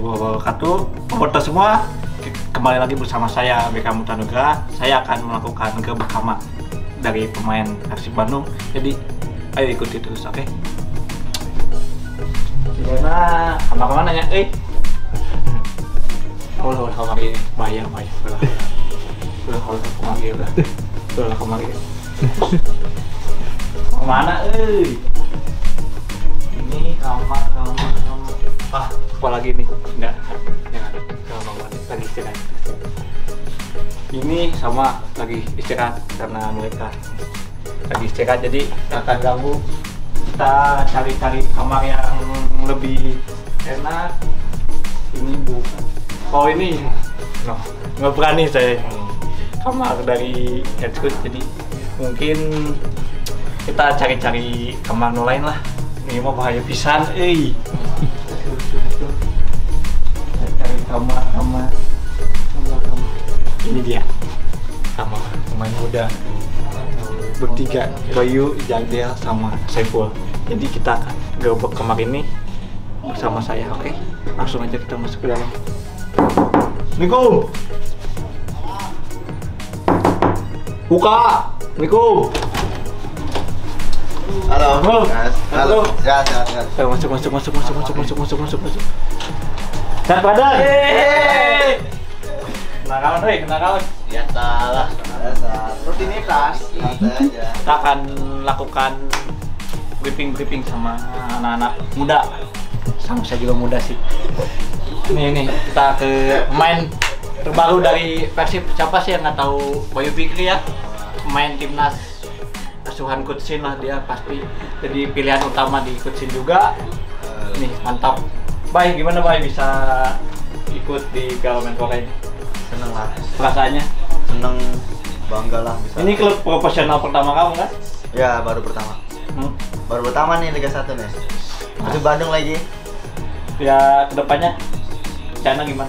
wabarakatuh. Bobotoh semua, kembali lagi bersama saya BK Mutanugra. Saya akan melakukan gebek kamar dari pemain Persib Bandung. Jadi ayo ikuti terus, oke? Gimana? Kamar mana ya? Ulah kamar ini bahaya. Ulah kamar ini. Kemana? Ini kamar. Ah, apa lagi nih? Enggak, jangan lagi istirahat. Ini sama lagi istirahat karena mereka lagi istirahat, jadi akan ganggu. Kita cari-cari kamar yang lebih enak. Ini bukan. Oh ini, no, nggak berani saya kamar dari headset, jadi mungkin kita cari-cari kamar lain lah. Ini mah bahaya pisan, cari kamar. Ini dia kamar pemain muda bertiga, Bayu, Jagdel, sama Saiful. Jadi kita akan gebek kamar ini bersama saya, oke? Langsung aja kita masuk ke dalam. Assalamualaikum. Buka. Assalamualaikum. Halo. Halo. Ya. Masuk. Dan pada. Kenakalan. Biasalah. Rutinitas. Santai aja. Kita akan lakukan briefing sama anak-anak muda. Sama saya juga muda sih. Nih kita ke pemain terbaru dari Persib. Siapa sih yang nggak tahu Bayu Fikri ya? Pemain timnas asuhan Kutsin lah, dia pasti jadi pilihan utama di Kutsin juga. Nih mantap. Bay, gimana Bay bisa ikut di Piala Menpora ini? Seneng lah. Perasaannya? Seneng, bangga lah bisa. Ini klub profesional pertama kamu kan? Ya, baru pertama. Baru pertama nih Liga 1 nih. Masih Bandung lagi. Ya kedepannya rencana gimana?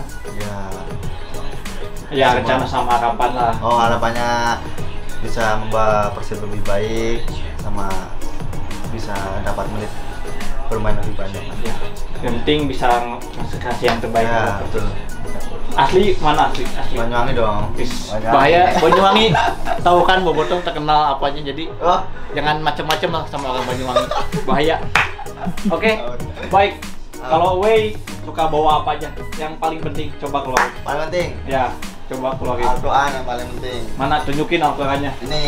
Ya rencana sama harapan lah. Oh, harapannya bisa membawa Persib lebih baik, sama bisa dapat menit bermain lebih banyak. Ya, yang penting bisa kasih yang terbaik. Ya, betul. Asli mana asli? Banyuwangi dong. Bahaya Banyuwangi. Tahu kan Bobotoh terkenal apanya, jadi Oh, jangan macem-macem lah sama orang Banyuwangi. Bahaya. Oke, baik. Kalau Wei suka bawa apa aja? Yang paling penting coba keluar. paling penting Ya, coba keluarin. Al-Quran yang paling penting. Mana tunjukin Al-Qurannya.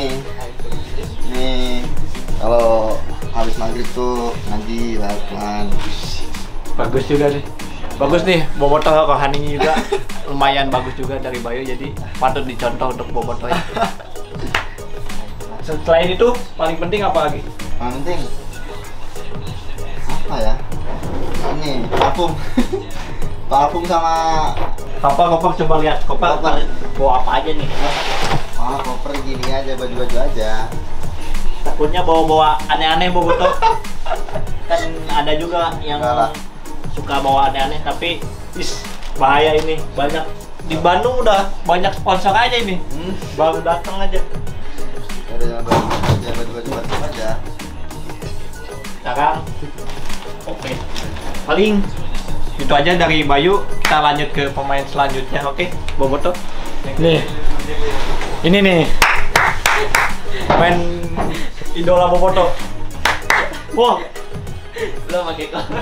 Ini kalau habis maghrib tuh ngaji Al-Quran. Bagus juga nih. Bagus nih, Bobotoh rohaninya juga lumayan bagus juga dari Bayu, jadi patut dicontoh untuk Bobotoh ya. Selain itu, paling penting apa lagi? Paling penting apa ya? Ini parfum sama Koper coba lihat. Koper bawa apa aja nih? koper gini aja, baju-baju aja. Takutnya bawa aneh-aneh Bobotoh. Kan ada juga yang suka bawa aneh-aneh, tapi bahaya ini. Banyak di Bandung udah banyak sponsor aja ini. Baru datang aja. Ada baju-baju aja. Sekarang oke. Paling itu aja dari Bayu. Kita lanjut ke pemain selanjutnya, oke? Bobotoh. Nih. Ini nih. Pemain idola Bobotoh. Wah. Lo pakai kamera.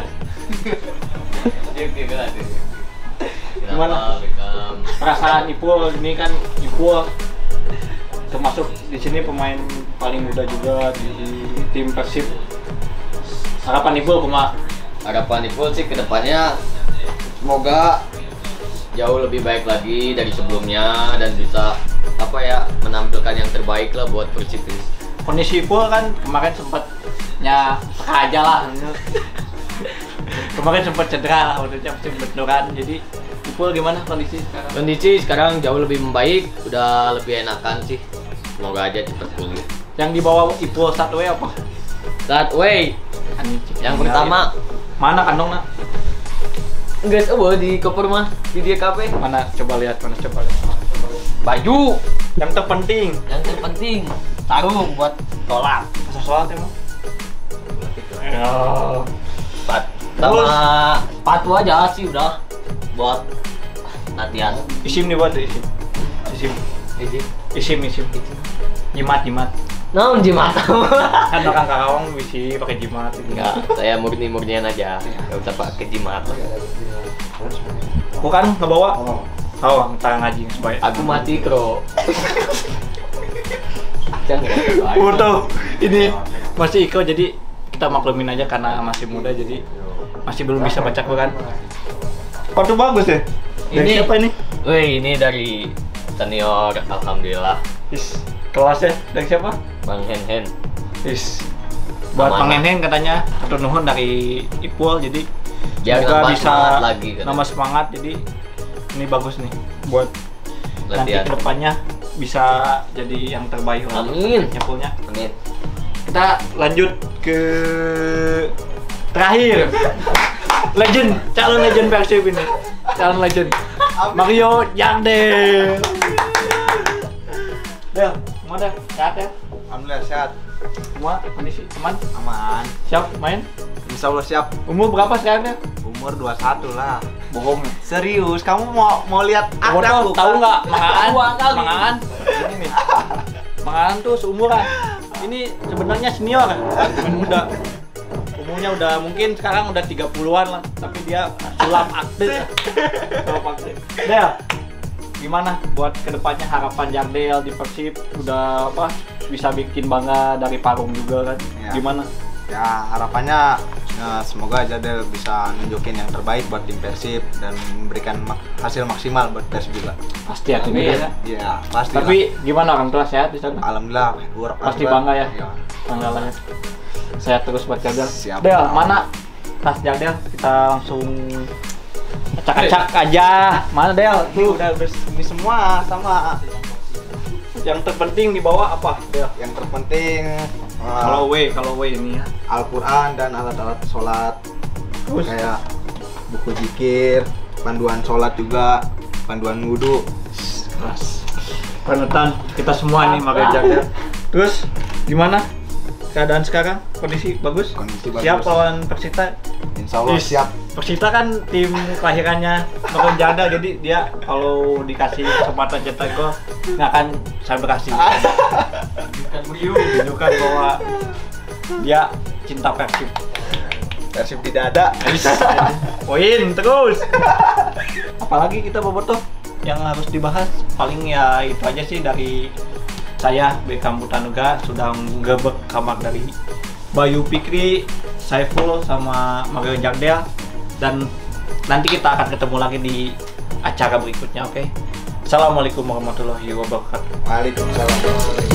Gimana? Perasaan Ipul ini kan Ipul termasuk di sini pemain paling muda juga di tim Persib. Harapan Ipul Harapan Ipul sih kedepannya semoga jauh lebih baik lagi dari sebelumnya dan bisa menampilkan yang terbaik lah buat Persib. Kondisi Ipul kan kemarin sempatnya aja lah. Kemarin sempat cedera lah, maksudnya benturan. Jadi Ipul gimana kondisi sekarang? Kondisi sekarang jauh lebih membaik, udah lebih enakan sih. Semoga aja cepat pulih. Yang dibawa Ipul Satway apa? Satway yang pertama mana kandungnya? guys, di koper mah di dia kafe. Mana coba lihat. Baju Yang terpenting sarung buat sholat. masa sholat emang? Sama sepatu aja sih udah. buat latihan. Isim nih buat isim. Isim. Jimat. Naon jimat? Kan orang Karawang bisa pakai jimat. Enggak, saya murni-murnian aja. Enggak usah pakai jimat. Aku kan ngebawa. Oh, tangan ngaji sebaik. Aku mati, Bro. Foto ini masih Iko, jadi kita maklumin aja karena masih muda, jadi masih belum bisa baca Quran. Foto bagus ya? Dari siapa ini? Wih, ini dari senior, alhamdulillah. Kelas ya? Dari siapa? Bang Hen. Buat Amanah. Bang Nenen katanya atur nuhun dari Ipul, jadi Biar semoga nambah bisa semangat lagi, katanya. nambah semangat. Jadi ini bagus nih buat nanti Latihan. kedepannya bisa jadi yang terbaik lah. Amin. Ipulnya. Amin. Kita lanjut ke terakhir. Calon legend Persib ini. Calon legend. Mario Jardel. Del, semua dah sehat ya? Alhamdulillah sehat. Semua kondisi aman? Aman. Siap main? Insya Allah siap. Umur berapa sekarang ya? Umur 21 lah. Bohong. Serius, kamu mau lihat Kamu tahu nggak Mangaan? Tua kali. Mangaan. Ini nih. Mangaan tuh seumuran. Ini sebenarnya senior, main muda. Umurnya udah mungkin sekarang udah 30-an lah, tapi dia sulap aktif. Del, gimana buat kedepannya harapan Jardel di Persib? Udah apa? Bisa bikin bangga dari Parung juga kan? Ya. Gimana? Ya harapannya semoga Jardel bisa nunjukin yang terbaik buat tim Persib dan memberikan hasil maksimal buat Persib juga. Pasti ya tim ya. Iya pasti. Tapi gimana orang tua sehat di sana? Alhamdulillah, Pasti bangga ya? Iya. Bangga lah ya. Sehat terus buat Jardel. Siap. Del, mana tas Jardel? Kita langsung acak-acak aja. Mana Del? Ini udah ini semua sama. Yang terpenting dibawa apa? Del. Yang terpenting Kalau W ini ya. Al-Quran dan alat-alat sholat Terus kayak buku zikir, panduan sholat juga, panduan wudhu. keras. Panutan kita semua nih pakai Jardel. Terus gimana? Keadaan sekarang kondisi bagus? Kondisi bagus. Siap lawan Persita? Insya Allah siap. Persita kan tim kelahirannya Makan Jardel, jadi dia kalau dikasih kesempatan cetak gol nggak akan saya berhasil. Tunjukkan bahwa dia cinta Persib. Persib tidak ada. Poin terus. Apalagi kita bobotoh yang harus dibahas, paling ya itu aja sih dari saya, Beckham Putanuga, sudah ngebek kamar dari Bayu Fikri, Saiful sama Mario Jardel, dan nanti kita akan ketemu lagi di acara berikutnya. Oke. Assalamualaikum warahmatullahi wabarakatuh. Waalaikumsalam.